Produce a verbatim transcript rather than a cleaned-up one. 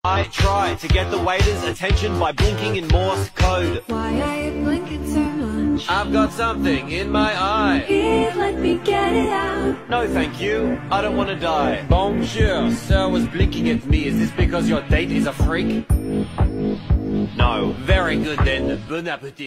I try to get the waiter's attention by blinking in Morse code. Why are you blinking so much? I've got something in my eye. Here, let me get it out. No thank you, I don't want to die. Bonjour, sir was blinking at me. Is this because your date is a freak? No. Very good then, bon appetit.